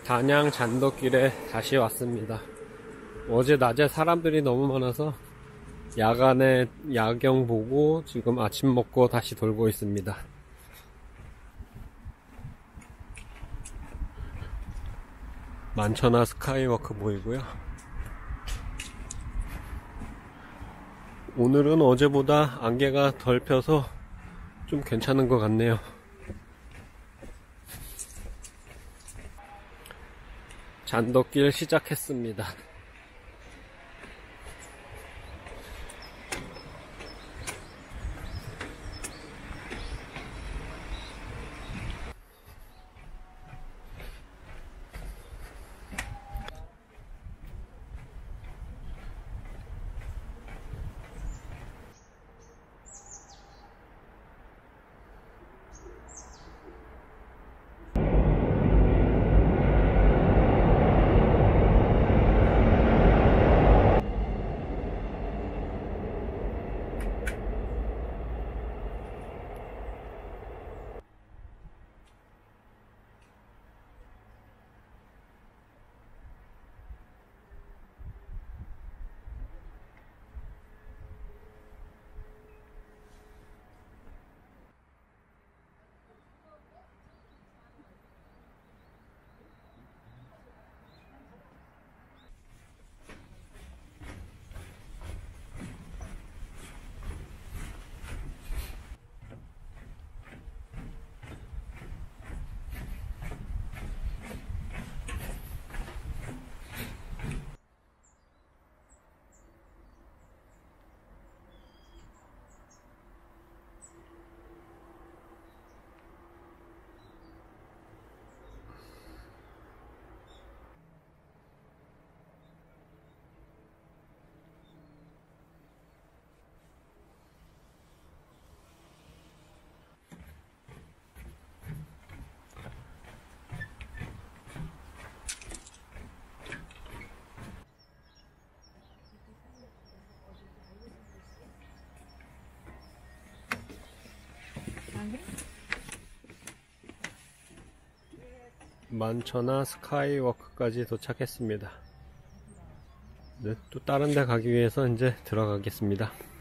단양 잔도길에 다시 왔습니다. 어제 낮에 사람들이 너무 많아서 야간에 야경 보고 지금 아침 먹고 다시 돌고 있습니다. 만천하 스카이워크 보이고요. 오늘은 어제보다 안개가 덜 펴서 좀 괜찮은 것 같네요. 잔도길 시작했습니다. 만천하 스카이워크까지 도착했습니다. 네, 또 다른 데 가기 위해서 이제 들어가겠습니다.